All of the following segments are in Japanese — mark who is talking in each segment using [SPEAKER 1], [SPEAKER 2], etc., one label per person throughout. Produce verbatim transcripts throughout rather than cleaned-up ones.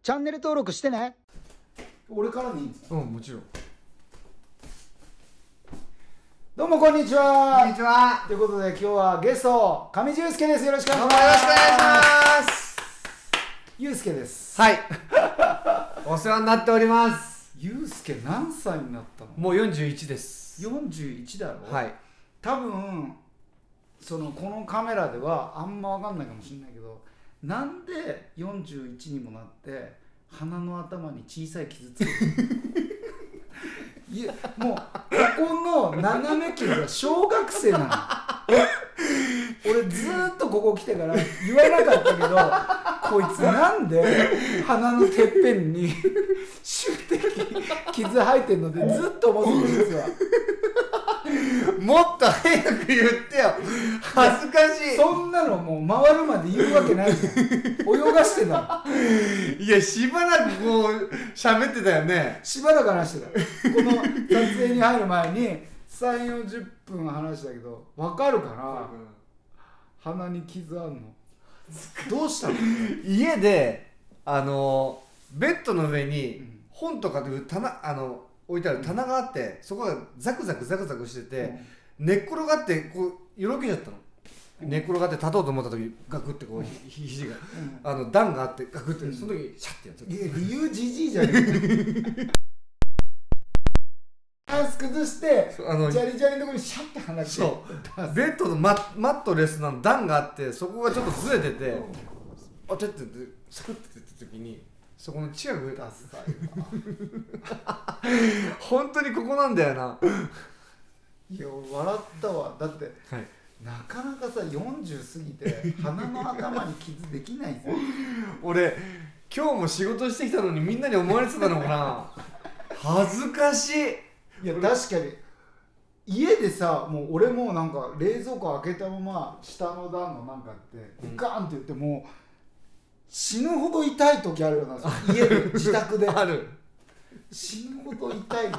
[SPEAKER 1] チャンネル登録してね。俺からでいいんですか？
[SPEAKER 2] うん、もちろん。
[SPEAKER 1] どうもこんにちは。
[SPEAKER 2] こんにちは。
[SPEAKER 1] ということで今日はゲスト上地雄介です。よろしくお願いします。
[SPEAKER 2] よろしくお願いします。
[SPEAKER 1] 雄介です。
[SPEAKER 2] はい。お世話になっております。
[SPEAKER 1] 雄介何歳になったの？
[SPEAKER 2] もうよんじゅういちです。
[SPEAKER 1] よんじゅういちだろ。
[SPEAKER 2] はい。
[SPEAKER 1] 多分そのこのカメラではあんま分かんないかもしれないけど、なんでよんじゅういちにもなって鼻の頭に小さい傷つけていやもうここの斜め傷は小学生なの。俺ずーっとここ来てから言わなかったけど、こいつなんで鼻のてっぺんにシュッて傷生えてんのでずっと思ってるんですよ。
[SPEAKER 2] もっと早く言ってよ。恥ずかしい。
[SPEAKER 1] そんなのもう回るまで言うわけないじゃん。泳がしてた。
[SPEAKER 2] いや、しばらくこう喋ってたよね。
[SPEAKER 1] しばらく話してた。この撮影に入る前にさんじゅう、よんじゅっぷん話したけど、分かるかな？鼻に傷あんの。どうしたの？
[SPEAKER 2] 家であのベッドの上に本とかで棚あの置いてある棚があって、そこがザクザクザクザクしてて、うん、寝っ転がってこうよろけちゃったの、うん、寝っ転がって立とうと思った時ガクってこう、うん、ひ肘が、うん、あの段があってガクって、うん、その時シャッてやっちゃった。
[SPEAKER 1] いや理由じじいじゃねえか。バランス崩してあのジャリジャリのところにシャッて離して、
[SPEAKER 2] そうベッドの マ, マットレスの段があって、そこがちょっとずれてて、うん、あちょっとサクッてやった時にそこの近くで本当にここなんだよな。
[SPEAKER 1] いや笑ったわ。だって、はい、なかなかさよんじゅう過ぎて鼻の頭に傷できないぞ。
[SPEAKER 2] 俺今日も仕事してきたのにみんなに思われてたのかな。恥ずかしい。
[SPEAKER 1] いや確かに家でさ、もう俺もなんか冷蔵庫開けたまま下の段のなんかあって、うん、ガーンって言ってもう死ぬほど痛い時あるよな。家で自宅で
[SPEAKER 2] ある。
[SPEAKER 1] 死ぬほど痛い。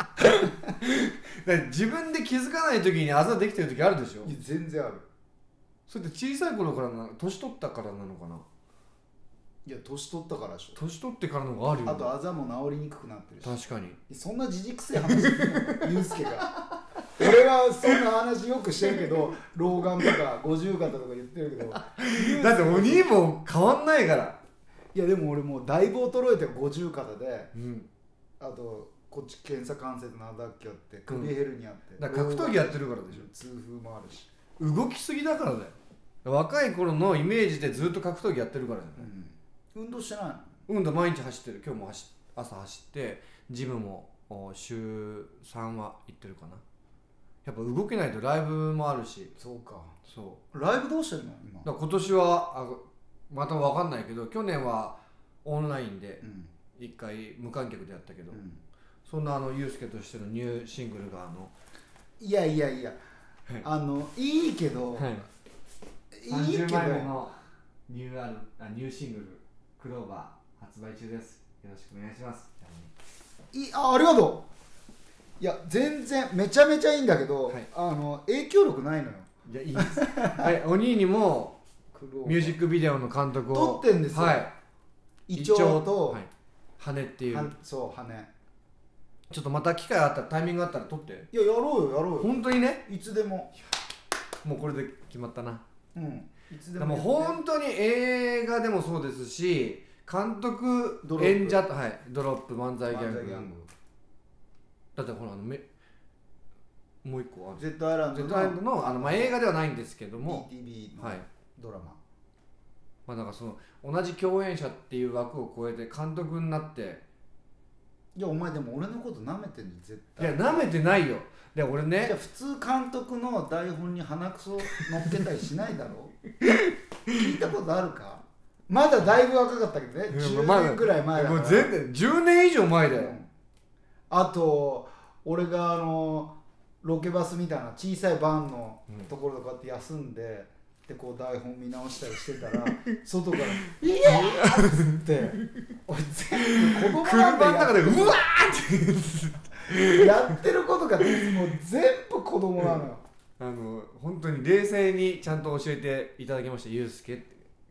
[SPEAKER 2] 自分で気づかない時にあざできてる時あるでしょ。
[SPEAKER 1] いや全然ある。
[SPEAKER 2] それって小さい頃からな、年取ったからなのかな。
[SPEAKER 1] いや年取ったからでしょ。
[SPEAKER 2] 年取ってからのがあるよ。
[SPEAKER 1] あとあざも治りにくくなってるし。
[SPEAKER 2] 確かに。そ
[SPEAKER 1] んなじじくせえ話してるのユースケが。俺はそんな話よくしてるけど、老眼とか五十肩とか言ってるけど、
[SPEAKER 2] だってお兄も変わんないから。
[SPEAKER 1] いやでも俺もうだいぶ衰えて五十肩で、うん、あとこっち検査関節のあだっきあって首ヘルニアって、
[SPEAKER 2] うん、だから格闘技やってるからでしょ。
[SPEAKER 1] 痛風もあるし
[SPEAKER 2] 動きすぎだからだよ。若い頃のイメージでずっと格闘技やってるからじゃない、
[SPEAKER 1] うん、運動してないの？
[SPEAKER 2] 運動毎日走ってる。今日も走朝走ってジムも週さんは行ってるかな。やっぱ動けないとライブもあるし。
[SPEAKER 1] そうか。
[SPEAKER 2] そう
[SPEAKER 1] ライブどうしてるの今？
[SPEAKER 2] だ今年はあまた分かんないけど、去年はオンラインで一回無観客でやったけど、うん、そんなあのユースケとしてのニューシングルがあの
[SPEAKER 1] いやいやいや、はい、あのいいけど、はい、いいけどさんじゅうまいめの
[SPEAKER 2] ニューアルあニューシングルクローバー発売中です。よろしくお願いします。
[SPEAKER 1] いあありがとう。いや全然めちゃめちゃいいんだけど、はい、あの影響力ないのよ。
[SPEAKER 2] いやいいです。はい、お兄にもミュージックビデオの監督を
[SPEAKER 1] 撮ってんですよ。はい。イチョウと、はい、
[SPEAKER 2] 羽っていう。
[SPEAKER 1] そう羽。
[SPEAKER 2] ちょっとまた機会あったらタイミングあったら撮って。
[SPEAKER 1] いややろうよやろうよ。
[SPEAKER 2] 本当にね。
[SPEAKER 1] いつでも。
[SPEAKER 2] もうこれで決まったな。
[SPEAKER 1] うん。いつで
[SPEAKER 2] も。でも本当に映画でもそうですし、監督演者はいドロップ漫才ギャング。だってほらあのめもう一個ある
[SPEAKER 1] Z アイランド
[SPEAKER 2] Z アイランドのあの、まあ、映画ではないんですけども
[SPEAKER 1] ディーティービー のドラマ、はい、
[SPEAKER 2] まあなんかその同じ共演者っていう枠を超えて監督になって。
[SPEAKER 1] いやお前でも俺のこと舐めてんの絶対。
[SPEAKER 2] いや舐めてないよ。で俺ね、
[SPEAKER 1] いや普通監督の台本に鼻くそ乗っけたりしないだろ聞いたことあるか？まだだいぶ若かったけどね、じゅうねんぐらい前だから。
[SPEAKER 2] もう全然じゅうねん以上前だよ、うん。
[SPEAKER 1] あと俺があのロケバスみたいな小さいバンのところでこうやって休んで、でこう台本見直したりしてたら外から「イエーイ!」っつって俺全部子供なんだよ。車の中でうわーってやってることがもう全部子供なのよ。
[SPEAKER 2] あの本当に冷静にちゃんと教えていただきました。ユースケって普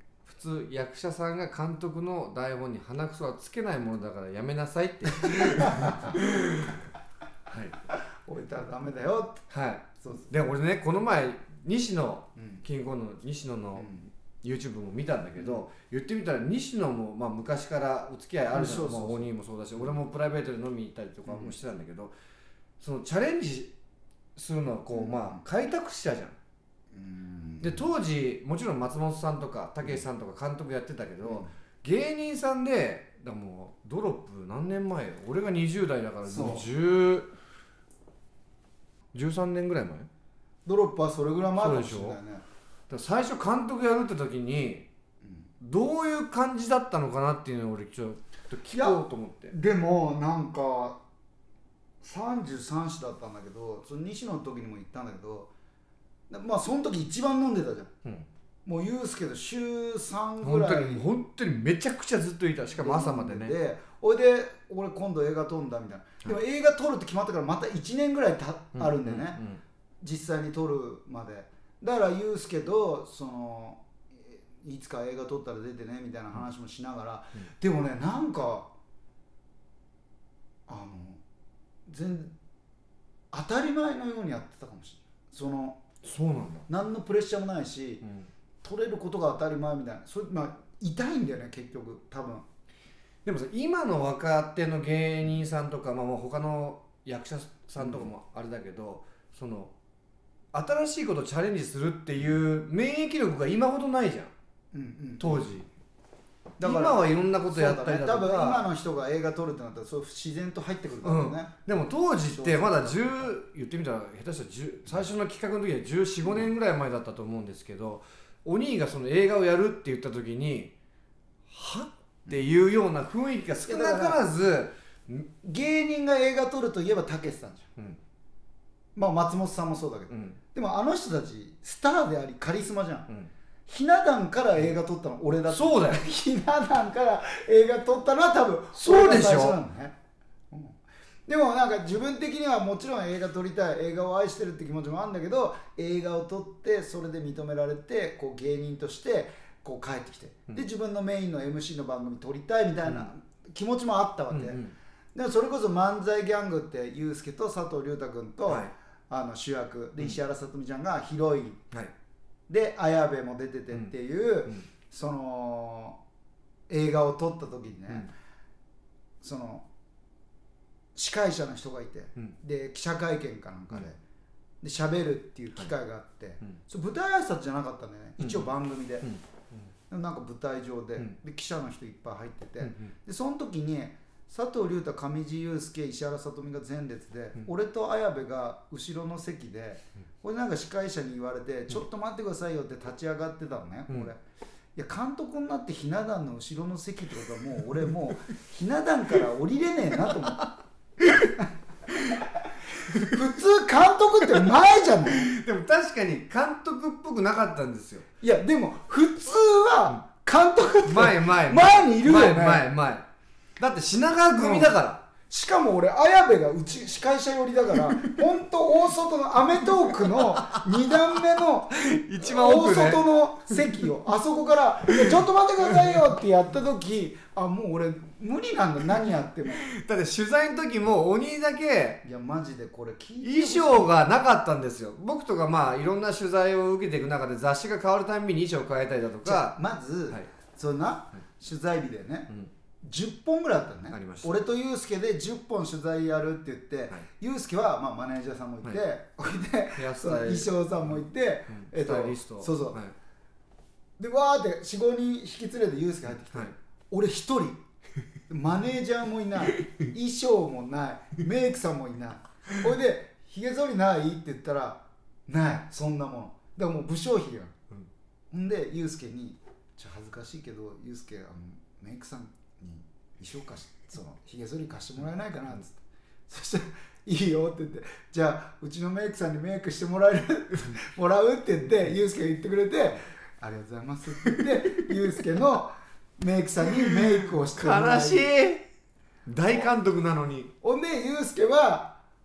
[SPEAKER 2] つ役者さんが監督の台本に鼻くそはつけないものだからやめなさいってはい
[SPEAKER 1] 置いたらダメだよって。
[SPEAKER 2] はい。
[SPEAKER 1] そうそう。
[SPEAKER 2] で俺ねこの前西野、
[SPEAKER 1] うん、
[SPEAKER 2] キングコングの西野の、
[SPEAKER 1] うん、
[SPEAKER 2] YouTube も見たんだけど、うん、言ってみたら西野も、まあ、昔からお付き合いあるじゃん、まあ、大兄もそうだし、俺もプライベートで飲みに行ったりとかもしてたんだけど、うん、そのチャレンジするのはこう、うん、まあ開拓者じゃん、うん、で当時もちろん松本さんとか武さんとか監督やってたけど、うん、芸人さんでだもうドロップ何年前よ、俺がにじゅう代だからじゅう、じゅうさんねんぐらい前。
[SPEAKER 1] ドロップはそれぐらい前かもしれないね。
[SPEAKER 2] だ最初監督やるって時に、うん、どういう感じだったのかなっていうのを俺ちょっと聞こうと思って。
[SPEAKER 1] でもなんかさんじゅうさん子だったんだけど、その西野の時にも言ったんだけど、まあその時一番飲んでたじゃん、うん、もうユースケと週さんぐらい
[SPEAKER 2] 本当に本当にめちゃくちゃずっといた。しかも朝までね。
[SPEAKER 1] でおいで俺今度映画撮るんだみたいな、でも映画撮るって決まったからまたいちねんぐらいた、うん、あるんでね、うんうん、実際に撮るまで。だからユースケとそのいつか映画撮ったら出てねみたいな話もしながら、うん、でもねなんかあの全当たり前のようにやってたかもしれない。その
[SPEAKER 2] そうなんだ、
[SPEAKER 1] 何のプレッシャーもないし、うん、撮れることが当たり前みたいな、それまあ痛いんだよね結局多分。
[SPEAKER 2] でもさ今の若手の芸人さんとか、まあ、もう他の役者さんとかもあれだけど、うん、その新しいことをチャレンジするっていう免疫力が今ほどないじゃん、うんうん、当時。だから今はいろんなことやったりだとか、
[SPEAKER 1] ね、多分今の人が映画撮るってなったらそう自然と入ってくるからね、うん、
[SPEAKER 2] でも当時ってまだじゅう言ってみたら下手したらじゅう最初の企画の時はじゅうよん、ごねんぐらい前だったと思うんですけど、お兄がその映画をやるって言った時にはっていうような雰囲気が少なからず、
[SPEAKER 1] 芸人が映画撮るといえばたけしさんじゃん、うん、まあ松本さんもそうだけど、うん、でもあの人たちスターでありカリスマじゃん、うん、ひな壇から映画撮ったの俺だって。
[SPEAKER 2] そうだよ
[SPEAKER 1] ひな壇から映画撮ったのは多分
[SPEAKER 2] そうでしょ。
[SPEAKER 1] 最初なのね、うん、でもなんか自分的にはもちろん映画撮りたい、映画を愛してるって気持ちもあるんだけど、映画を撮ってそれで認められてこう芸人としてこう帰ってきて、で自分のメインの エムシー の番組撮りたいみたいな気持ちもあったわけ、うんうん、でもそれこそ漫才ギャングってユースケと佐藤隆太君と、はい、あの主役で石原さとみちゃんがヒロイン、はい、で綾部も出ててっていう、うんうん、その映画を撮った時にね、うん、その司会者の人がいて、うん、で記者会見かなんかで、うん、で喋るっていう機会があって、はい、それ舞台挨拶じゃなかったんだよね、一応番組で、うんうんなんか舞台上で、うん、で記者の人いっぱい入ってて、うんうん、でその時に佐藤隆太、上地雄介、石原さとみが前列で、うん、俺と綾部が後ろの席で、うん、これなんか司会者に言われて、うん、ちょっと待ってくださいよって立ち上がってたのね、うん、俺いや監督になってひな壇の後ろの席ってことはもう俺もうひな壇から降りれねえなと思って普通監督って前じゃんね
[SPEAKER 2] でも確かに監督っぽくなかったんですよ。
[SPEAKER 1] いやでも普通は監督って
[SPEAKER 2] 前前
[SPEAKER 1] 前にいるよね。
[SPEAKER 2] 前前前だって品川組だから、うん、
[SPEAKER 1] しかも俺綾部がうち司会者寄りだから本当大外のアメトークのに段目の
[SPEAKER 2] 一番奥、ね、
[SPEAKER 1] 大外の席をあそこから「ちょっと待ってくださいよ」ってやった時あもう俺無理なんだ何やっても。
[SPEAKER 2] だって取材の時も鬼だけ
[SPEAKER 1] いやマジでこれ聞
[SPEAKER 2] いて衣装がなかったんですよ。僕とかまあいろんな取材を受けていく中で雑誌が変わるたびに衣装変えたりだとか
[SPEAKER 1] まず、はい、そんな、はい、取材日でね、うんじゅっぽんぐらいあったのね。俺とユースケでじゅっぽん取材やるって言って、はい、ユースケはまあマネージャーさんもいて、はい、でその衣装さんもいて、
[SPEAKER 2] うん、えっと、スタイリスト
[SPEAKER 1] そうそう、
[SPEAKER 2] はい、
[SPEAKER 1] でわーってよん、ごにん引き連れてユースケ入ってきて、はい、俺一人マネージャーもいない衣装もないメイクさんもいないほいでひげ剃りないって言ったらないそんなものだからもう武将髭が、うん、んでユースケにちょ恥ずかしいけどユースケあのメイクさんに衣装貸しそのひげ剃り貸してもらえないかなっつって、そしたらいいよって言って、じゃあうちのメイクさんにメイクしてもらえるもらうって言ってユースケが言ってくれてありがとうございますって言ってユースケのメイクさんにメイクをしてもらえる。
[SPEAKER 2] 悲しい大監督なのに。
[SPEAKER 1] ほんでユースケは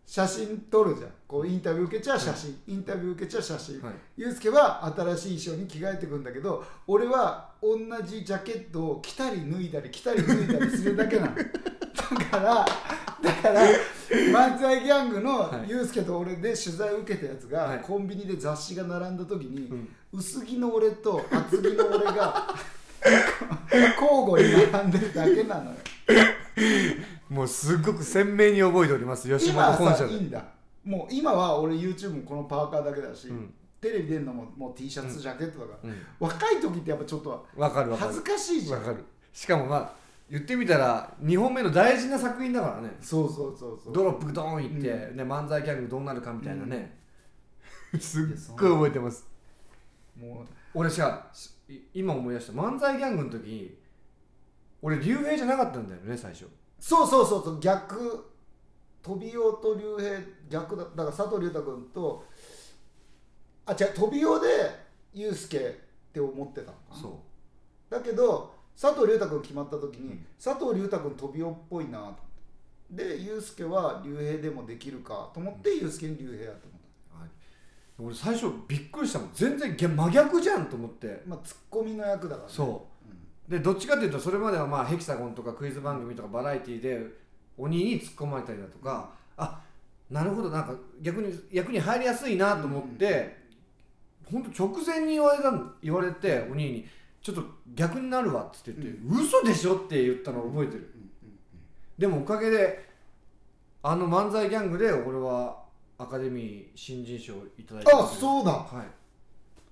[SPEAKER 1] 写真撮るじゃん。こうインタビュー受けちゃ写真、インタビュー受けちゃ写真、
[SPEAKER 2] はい、
[SPEAKER 1] ユうスケは新しい衣装に着替えてくんだけど、俺は同じジャケットを着たり脱いだり着たり脱いだりするだけなのだからだから漫才ギャングのユうスケと俺で取材を受けたやつが、はい、コンビニで雑誌が並んだ時に、うん、薄着の俺と厚着の俺が交互に並んでるだけなのよ
[SPEAKER 2] もうすごく鮮明に覚えております。吉本本社で。
[SPEAKER 1] 今はさいいんだ。もう今は俺 YouTube もこのパーカーだけだし、うん、テレビ出るのももう T シャツ、うん、ジャケットだから、うん、若い時ってやっぱちょっと恥ずかしいじゃん。
[SPEAKER 2] わかる。しかもまあ言ってみたらにほんめの大事な作品だからね。
[SPEAKER 1] そうそうそうそう。
[SPEAKER 2] ドロップドーンいって、うん、ね、漫才ギャングどうなるかみたいなね、うん、すっごい覚えてます。もう俺さ今思い出した漫才ギャングの時俺竜兵じゃなかったんだよね最初。
[SPEAKER 1] そうそうそうそう、逆、飛びおと竜兵逆だ。だから佐藤隆太君とあ違う飛びおでユうスケって思ってたのかな。そうだけど佐藤隆太君決まった時に、うん、佐藤隆太君飛びおっぽいなとでユうスケは竜兵でもできるかと思ってユうスケに竜兵やって思った、はい、
[SPEAKER 2] 俺最初びっくりしたもん。全然真逆じゃんと思って。
[SPEAKER 1] まあツッコミの役だからね。
[SPEAKER 2] そうでどっちかというとそれまではまあヘキサゴンとかクイズ番組とかバラエティで鬼に突っ込まれたりだとか、あなるほどなんか逆に役に入りやすいなと思って、うん、ほんと直前に言われた言われて鬼にちょっと逆になるわっつって言って、うん、嘘でしょって言ったのを覚えてる、うんうんうん、でもおかげであの漫才ギャングで俺はアカデミー新人賞をいただいて。
[SPEAKER 1] あそうだ、
[SPEAKER 2] はい、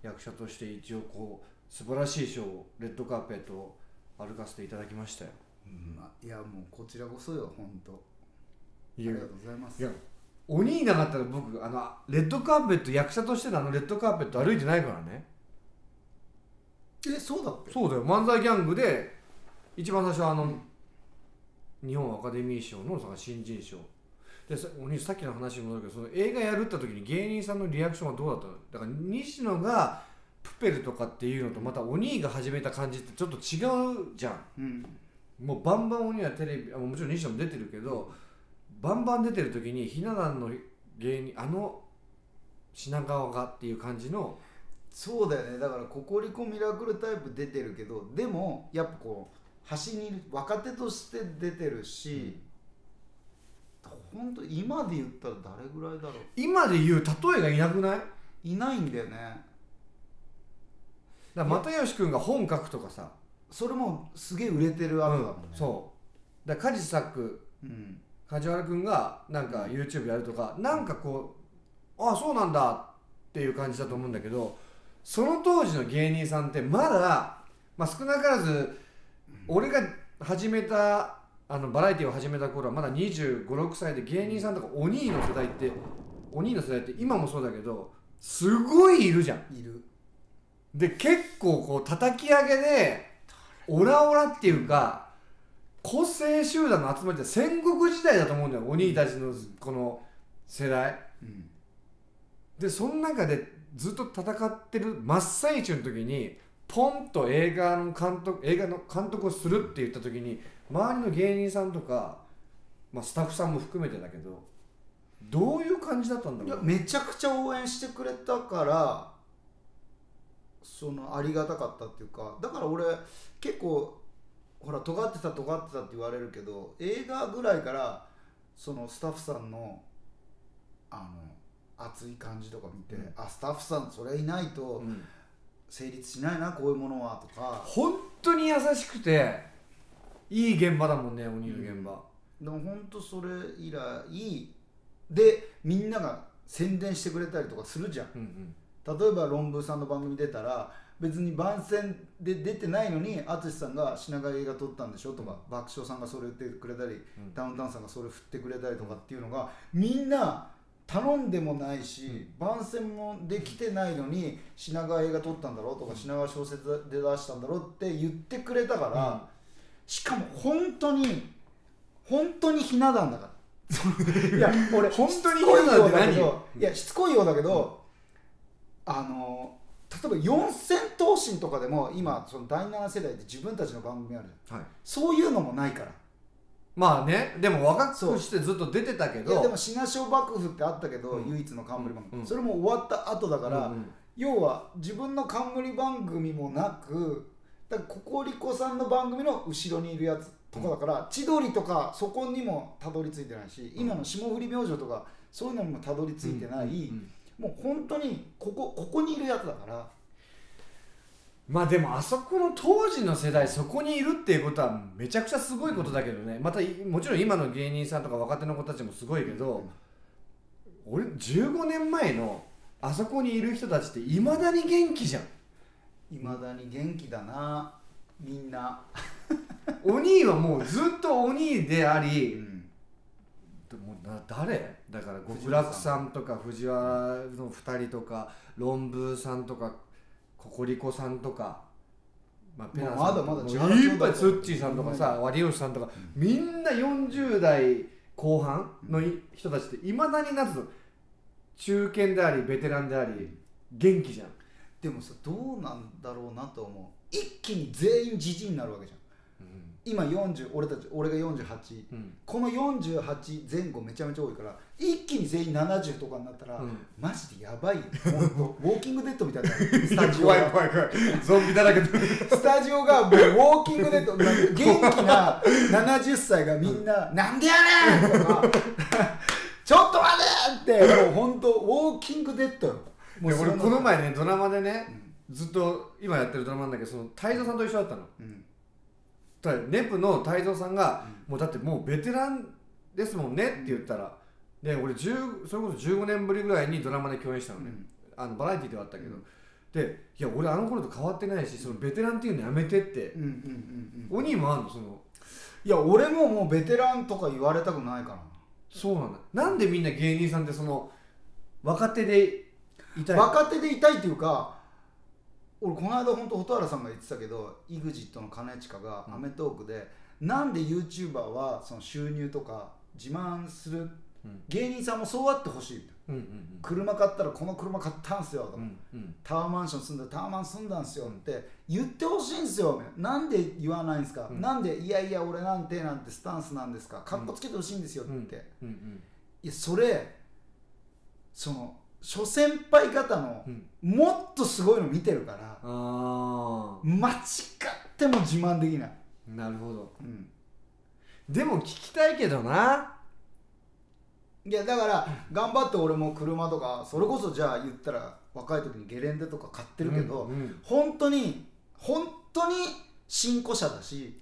[SPEAKER 2] 役者として一応こう素晴らしい賞をレッドカーペットを歩かせていただきましたよ、
[SPEAKER 1] うん、いやもうこちらこそよ本当。ありがとうございます。
[SPEAKER 2] いや鬼いなかったら僕あのレッドカーペット役者としてのあのレッドカーペット歩いてないからね。
[SPEAKER 1] えそうだっけ。
[SPEAKER 2] そうだよ。漫才ギャングで一番最初あの、うん、日本アカデミー賞のその新人賞でさ鬼さっきの話に戻るけどその映画やるった時に芸人さんのリアクションはどうだったの。だから西野がプペルとかっていうのとまた鬼が始めた感じってちょっと違うじゃん、うん、もうバンバン鬼はテレビもちろん西野も出てるけどバンバン出てる時にひな壇の芸人あの品川がっていう感じの。
[SPEAKER 1] そうだよね。だからココリコミラクルタイプ出てるけどでもやっぱこう端にいる若手として出てるし、うん、本当今で言ったら誰ぐらいだろう。
[SPEAKER 2] 今で言う例えがいなくない？
[SPEAKER 1] いないんだよね。
[SPEAKER 2] だから又吉君が本書くとかさ
[SPEAKER 1] それもすげえ売れてる後だもんね、
[SPEAKER 2] うん、そうだから梶作、うん、梶原君がなんか YouTube やるとか、うん、なんかこうああそうなんだっていう感じだと思うんだけどその当時の芸人さんってまだ、まあ、少なからず俺が始めたあのバラエティを始めた頃はまだにじゅうご、ろくさいで芸人さんとかお兄の世代ってお兄の世代って今もそうだけどすごいいるじゃん。
[SPEAKER 1] いる
[SPEAKER 2] で結構こう叩き上げでオラオラっていうか個性集団の集まりって戦国時代だと思うんだよお兄たちのこの世代、うん、でその中でずっと戦ってる真っ最中の時にポンと映画の監督映画の監督をするって言った時に周りの芸人さんとか、まあ、スタッフさんも含めてだけどどういう感じだったんだろう。
[SPEAKER 1] いやめちゃくちゃ応援してくれたからそのありがたかったっていうか。だから俺結構ほら尖ってた尖ってたって言われるけど映画ぐらいからそのスタッフさんのあの熱い感じとか見て、うん、あスタッフさんそれいないと成立しないな、うん、こういうものはとか。
[SPEAKER 2] 本当に優しくていい現場だもんね鬼の現場、
[SPEAKER 1] うん、でも本当それ以来でみんなが宣伝してくれたりとかするじゃん、うんうん、例えば論文さんの番組出たら別に番宣で出てないのに淳さんが品川映画撮ったんでしょとか、うん、爆笑さんがそれ言ってくれたり、うん、ダウンタウンさんがそれ振ってくれたりとかっていうのがみんな頼んでもないし、うん、番宣もできてないのに品川映画撮ったんだろうとか、うん、品川小説で出したんだろうって言ってくれたから、うん、しかも本当に本当にひな壇だからいや俺本当にひな壇って何よ。いやしつこいようだけど、うん、あの例えば四千頭身とかでも今そのだいなな世代って自分たちの番組あるじゃん、はい、そういうのもないから
[SPEAKER 2] まあね、でも若くしてずっと出てたけど、
[SPEAKER 1] いやでも品小幕府ってあったけど、うん、唯一の冠番組、うん、それも終わった後だから、うんうん、要は自分の冠番組もなく、だからココリコさんの番組の後ろにいるやつとかだから、うん、千鳥とかそこにもたどり着いてないし、うん、今の霜降り明星とかそういうのにもたどり着いてない、うんうんうん、もう本当にここ、ここにいるやつだから。
[SPEAKER 2] まあでもあそこの当時の世代そこにいるっていうことはめちゃくちゃすごいことだけどね。またもちろん今の芸人さんとか若手の子たちもすごいけど、俺じゅうごねんまえのあそこにいる人たちっていまだに元気じゃん。
[SPEAKER 1] いまだに元気だなみんな。
[SPEAKER 2] お兄はもうずっとお兄であり、うん、もうな誰だから極楽さんとか藤原のふたりとか論文さんとかココリコさんとか、まあ、ペナさんとか、まだまだいっぱいツッチーさんとかさ、有吉さんとか、うん、みんなよんじゅう代後半の人たちっていまだになつ中堅でありベテランであり元気じゃん。
[SPEAKER 1] でもさ、どうなんだろうなと思う。一気に全員じじいになるわけじゃん、うん、今よんじゅう、俺たち俺がよんじゅうはち、うん、このよんじゅうはち前後めちゃめちゃ多いから、一気に全員ななじゅうとかになったら、うん、マジでやばいよ。もうウォーキングデッドみたいなスタジオが怖い怖い怖いゾンビだらけでスタジオがもうウォーキングデッド、元気なななじゅっさいがみんな、うん、なんでやねんとかちょっと待てって、もう本当ウォーキングデッドよ。
[SPEAKER 2] もう俺この前ねドラマでね、うん、ずっと今やってるドラマなんだけど、その泰造さんと一緒だったの、うん、だネプの泰造さんが、うん、もうだってもうベテランですもんねって言ったら、うん、で俺じゅうそれこそじゅうごねんぶりぐらいにドラマで共演したのね、うん、あのバラエティではあったけど、うん、でいや俺あの頃と変わってないし、そのベテランっていうのやめてって、うんうんうんうん、お兄もあんのその。
[SPEAKER 1] いや俺ももうベテランとか言われたくないからな。
[SPEAKER 2] そうなんだ。なんでみんな芸人さんってその若手でいたい、
[SPEAKER 1] 若手でいたいっていうか、俺この間本当蛍原さんが言ってたけど、 イグジット の兼近が『アメトーーク』で、うん、なんで YouTuber はその収入とか自慢する、うん、芸人さんもそうあってほしい、うんうんうん、車買ったらこの車買ったんすよとか、うんうん、タワーマンション住んだらタワーマン住んだんすよって言ってほしいんですよ。なんで言わないんですか、うん、なんでいやいや俺なんてなんてスタンスなんですか、かっこつけてほしいんですよって、うんうんうん、いやそれその諸先輩方のもっとすごいの見てるから、うん、間違っても自慢できない。
[SPEAKER 2] なるほど、うん、でも聞きたいけどな。
[SPEAKER 1] いやだから頑張って俺も車とか、それこそじゃあ言ったら若い時にゲレンデとか買ってるけど、うんうん、本当に本当に新古車だし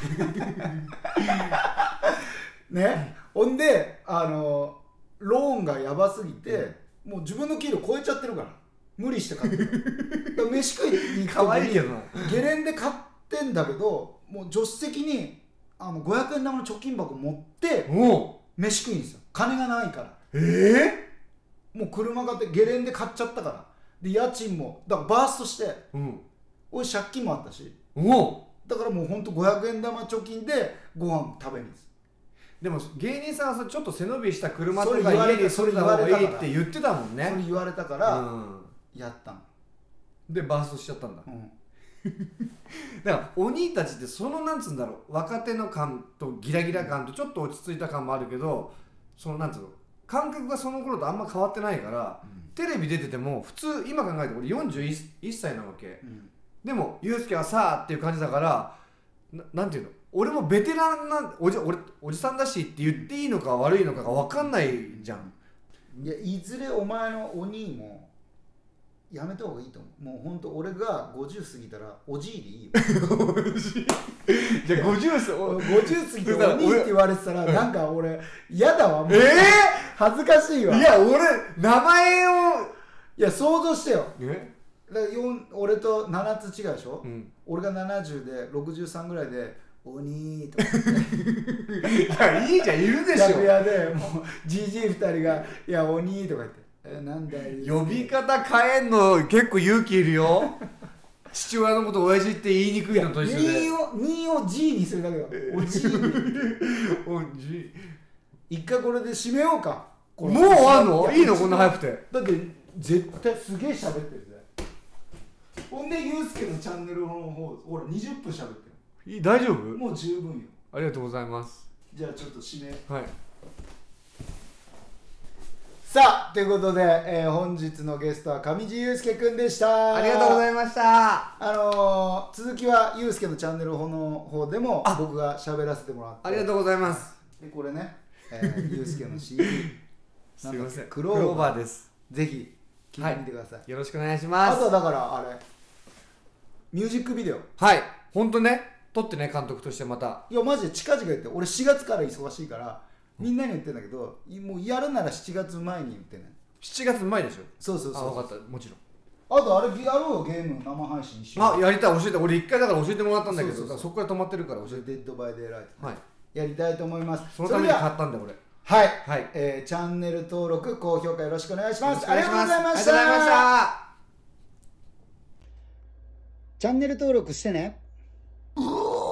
[SPEAKER 1] ね、ほんであのローンがやばすぎて、うん、もう自分の給料超えちゃってるから無理して買ってるだから飯食いに行く
[SPEAKER 2] 可愛いけどな
[SPEAKER 1] ゲレンデ買ってんだけど、もう助手席にあのごひゃくえん玉の貯金箱持って飯食いんですよ。金がないから。
[SPEAKER 2] え
[SPEAKER 1] ー、もう車買ってゲレンデ買っちゃったから。で家賃もだからバーストして、うん、俺借金もあったし、おだからもうほんとごひゃくえん玉貯金でご飯食べるんです。
[SPEAKER 2] でも芸人さんはちょっと背伸びした車とか家に住んだ方がいいって言ってたもんね。
[SPEAKER 1] それ言われたからやったの、
[SPEAKER 2] うん、でバーストしちゃったんだ、うん、だからお兄たちってそのなんつうんだろう、若手の感とギラギラ感とちょっと落ち着いた感もあるけど、そのなんつうの感覚がその頃とあんま変わってないから、うん、テレビ出てても普通今考えて俺よんじゅういっさいなわけ、うん、でもユースケはさあっていう感じだから な, なんていうの俺もベテランなんおじ俺おじさんだしって言っていいのか悪いのかが分かんないじゃん。
[SPEAKER 1] いやいずれお前のお兄もやめた方がいいと思う。もうほんと俺がごじゅう過ぎたらおじいでいいよ
[SPEAKER 2] じゃあごじゅう過
[SPEAKER 1] ぎてお兄って言われてたらなんか俺嫌だわもう、えー、恥ずかしいわ。
[SPEAKER 2] いや俺名前を
[SPEAKER 1] いや想像してよ。えだから俺とななつ違うでしょ、うん、俺がななじゅうでろくじゅうさんぐらいでおにーとか
[SPEAKER 2] いやいいじゃんいるでしょ。
[SPEAKER 1] 楽屋でもうじじいふたりがいやおにーとか言ってえなんだよ
[SPEAKER 2] 呼び方変えんの結構勇気いるよ父親のこと親父って言いにくいのと一緒で
[SPEAKER 1] にをにを G にするだけだおじい
[SPEAKER 2] おじ
[SPEAKER 1] 一回これで締めようか。
[SPEAKER 2] もうあんのいいのこんな早くて。
[SPEAKER 1] だって絶対すげえ喋ってるぜ。ほんでユースケのチャンネルの方ほらにじゅっぷん喋ってる。
[SPEAKER 2] 大丈夫？
[SPEAKER 1] もう十分よ。
[SPEAKER 2] ありがとうございます。
[SPEAKER 1] じゃあちょっと締め。
[SPEAKER 2] はい。
[SPEAKER 1] さあということで、えー、本日のゲストは上地雄介くんでした。
[SPEAKER 2] ありがとうございました。
[SPEAKER 1] あのー、続きは雄介のチャンネルの方でも僕が喋らせてもらって、
[SPEAKER 2] ありがとうございます。
[SPEAKER 1] でこれね、えー、雄介の シーディー
[SPEAKER 2] すみません、
[SPEAKER 1] クローバー
[SPEAKER 2] です。
[SPEAKER 1] ぜひ聞いてみてください、
[SPEAKER 2] はい、よろしくお願いします。
[SPEAKER 1] あとはだからあれミュージックビデオ、
[SPEAKER 2] はい、本当ね、撮ってね、監督としてまた。
[SPEAKER 1] いやマジで近々言って、俺しがつから忙しいからみんなに言ってんだけど、もうやるならしちがつまえに言ってね。
[SPEAKER 2] しちがつまえでしょ。
[SPEAKER 1] そうそうそう。
[SPEAKER 2] あ、分かった、もちろん。
[SPEAKER 1] あとあれやろうよ、ゲーム生配信しよう。
[SPEAKER 2] あ、やりたい、教えて。俺一回だから教えてもらったんだけど、そうそうそう、そこから止まってるから教えて。
[SPEAKER 1] デッドバイデイライト、
[SPEAKER 2] はい、
[SPEAKER 1] やりたいと思います。
[SPEAKER 2] そのために買ったんだよ俺。
[SPEAKER 1] はい、
[SPEAKER 2] はい、
[SPEAKER 1] えー、チャンネル登録高評価よろしくお願いします。
[SPEAKER 2] ありがとうございました。
[SPEAKER 1] ありがとうございました。チャンネル登録してね。うおー